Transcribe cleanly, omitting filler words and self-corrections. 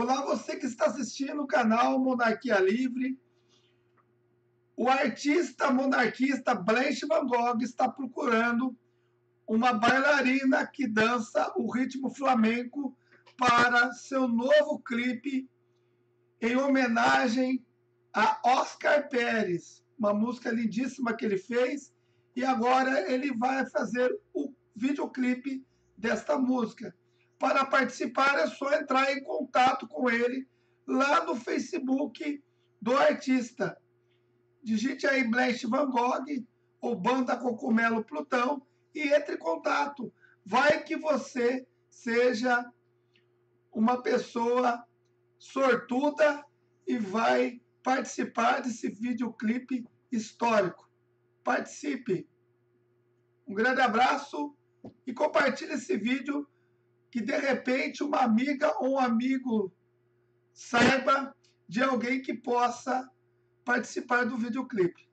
Olá, você que está assistindo o canal Monarquia Livre. O artista monarquista Blanche Van Gogh está procurando uma bailarina que dança o ritmo flamenco para seu novo clipe em homenagem a Oscar Pérez, uma música lindíssima que ele fez, e agora ele vai fazer o videoclipe desta música. Para participar é só entrar em contato com ele lá no Facebook do artista. Digite aí Blanche Van Gogh ou Banda Cogumelo Plutão e entre em contato. Vai que você seja uma pessoa sortuda e vai participar desse videoclipe histórico. Participe. Um grande abraço e compartilhe esse vídeo que de repente uma amiga ou um amigo saiba de alguém que possa participar do videoclipe.